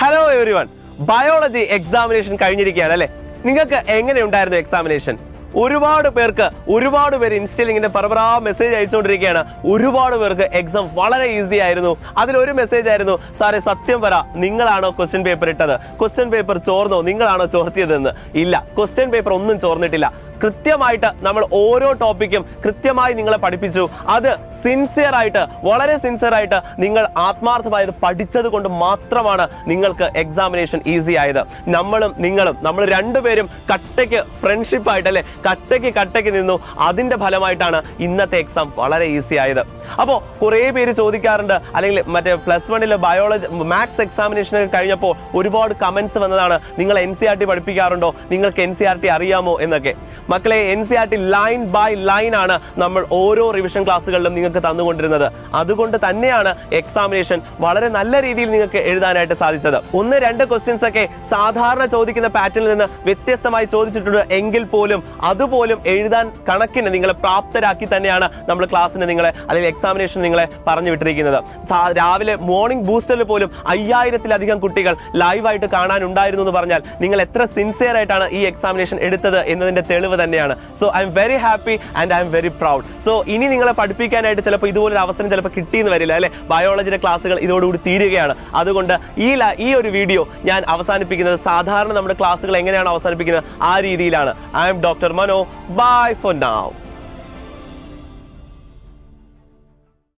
Hello everyone, biology examination കഴിഞ്ഞിരിക്കുകയാണ് അല്ലേ? നിങ്ങൾക്ക് എങ്ങനെയുണ്ടായിരുന്നു എക്സാമിനേഷൻ? ഒരുപാട് പേര് ഇൻസ്റ്റയിൽ ഇങ്ങനെ പറ മെസ്സേജ് അയച്ചുകൊണ്ടിരിക്കുകയാണ്. ഒരുപാട് പേർക്ക് എക്സാം വളരെ ഈസി ആയിരുന്നു. അതിലൊരു മെസ്സേജ് ആയിരുന്നു, സാറേ സത്യം പറ, നിങ്ങളാണോ ക്വസ്റ്റ്യൻ പേപ്പർ ഇട്ടത്? ക്വസ്റ്റ്യൻ പേപ്പർ ചോർന്നോ? നിങ്ങളാണോ ചോർത്തിയതെന്ന്? ഇല്ല, ക്വസ്റ്റ്യൻ പേപ്പർ ഒന്നും ചോർന്നിട്ടില്ല. കൃത്യമായിട്ട് നമ്മൾ ഓരോ ടോപ്പിക്കും കൃത്യമായി നിങ്ങളെ പഠിപ്പിച്ചു. അത് വളരെ സിൻസിയർ ആയിട്ട് നിങ്ങൾ ആത്മാർത്ഥമായത് പഠിച്ചത് കൊണ്ട് മാത്രമാണ് നിങ്ങൾക്ക് എക്സാമിനേഷൻ ഈസി ആയത്. നമ്മൾ രണ്ടുപേരും കട്ടയ്ക്ക് ഫ്രണ്ട്ഷിപ്പ് ആയിട്ടല്ലേ, കട്ടയ്ക്ക് നിന്നു. അതിന്റെ ഫലമായിട്ടാണ് ഇന്നത്തെ എക്സാം വളരെ ഈസി ആയത്. അപ്പോൾ കുറേ പേര് ചോദിക്കാറുണ്ട്, അല്ലെങ്കിൽ മറ്റേ +1 ബയോളജി മാത്സ് എക്സാമിനേഷൻ ഒക്കെ കഴിഞ്ഞപ്പോൾ ഒരുപാട് കമന്റ്സ് വന്നതാണ്, നിങ്ങൾ NCERT പഠിപ്പിക്കാറുണ്ടോ, നിങ്ങൾക്ക് NCERT അറിയാമോ എന്നൊക്കെ. മക്കളെ, NCERT ലൈൻ ബൈ ലൈൻ ആണ് നമ്മൾ ഓരോ റിവിഷൻ ക്ലാസ്സുകളിലും നിങ്ങൾക്ക് തന്നുകൊണ്ടിരുന്നത്. അതുകൊണ്ട് തന്നെയാണ് എക്സാമിനേഷൻ വളരെ നല്ല രീതിയിൽ നിങ്ങൾക്ക് എഴുതാനായിട്ട് സാധിച്ചത്. 1-2 ക്വസ്റ്റ്യൻസ് ഒക്കെ സാധാരണ ചോദിക്കുന്ന പാറ്റേണിൽ നിന്ന് വ്യത്യസ്തമായി ചോദിച്ചിട്ടുണ്ട് എങ്കിൽ പോലും അതുപോലും എഴുതാൻ കണക്കിന് നിങ്ങളെ പ്രാപ്തരാക്കി തന്നെയാണ് നമ്മൾ ക്ലാസ്സിന് അല്ലെങ്കിൽ എക്സാമിനേഷൻ നിങ്ങളെ പറഞ്ഞു വിട്ടിരിക്കുന്നത്. രാവിലെ മോർണിംഗ് ബൂസ്റ്ററിൽ പോലും 5000-ലധികം കുട്ടികൾ ലൈവായിട്ട് കാണാനുണ്ടായിരുന്നു എന്ന് പറഞ്ഞാൽ നിങ്ങൾ എത്ര സിൻസിയർ ആയിട്ടാണ് ഈ എക്സാമിനേഷൻ എടുത്തത് എന്നതിന്റെ തെളിവ് തന്നെയാണ്. So I am very happy and I am very proud. So ഇനി നിങ്ങളെ പഠിപ്പിക്കാനായിട്ട് ചിലപ്പോൾ ഇതുപോലൊരു അവസരം ചിലപ്പോൾ കിട്ടിയെന്ന് വരില്ല അല്ലെ? ബയോളജിയുടെ ക്ലാസ്സുകൾ ഇതോടുകൂടി തീരുകയാണ്. അതുകൊണ്ട് ഈ ഒരു വീഡിയോ ഞാൻ അവസാനിപ്പിക്കുന്നത് സാധാരണ നമ്മുടെ ക്ലാസ്സുകൾ എങ്ങനെയാണ് അവസാനിപ്പിക്കുന്നത് ആ രീതിയിലാണ്. I am doctor Mano. Bye for now.